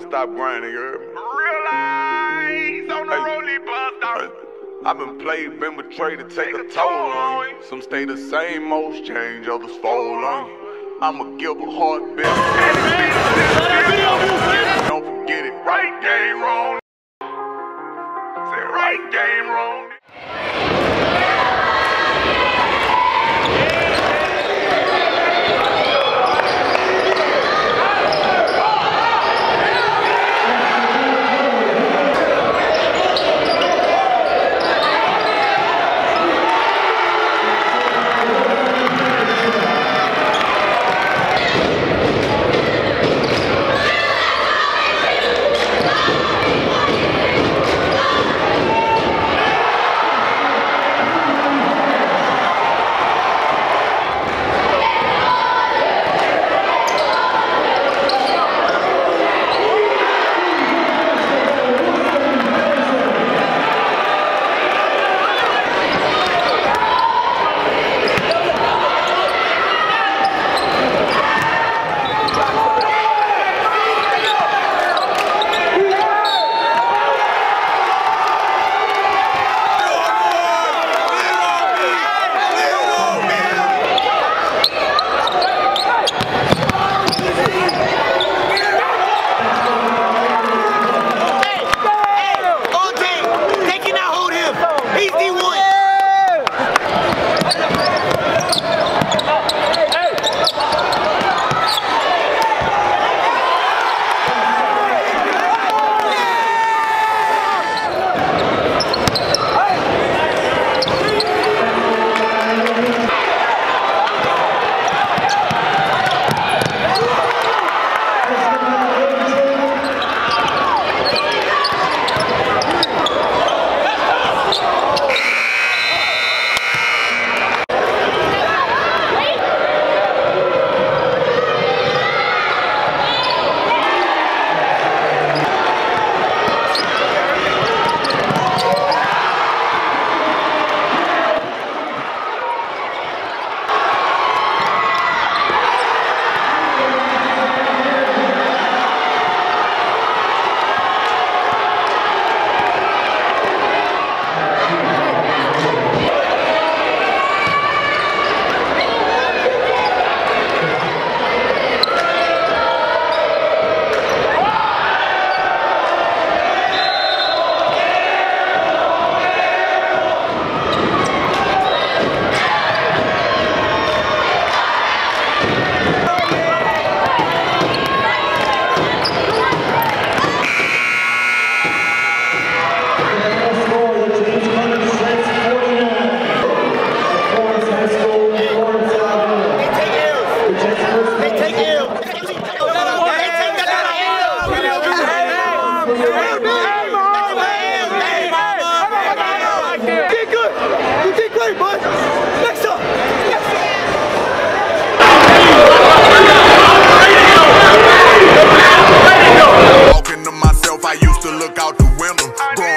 never stop grinding, you heard me? Realize on the rolly bus. I've been played, been betrayed to take a toll on you. Some stay the same, most change, others fall on you. I'ma give a hard bitch. Don't forget it, right game wrong. Say right game wrong. Walking to myself, I used to look out the window.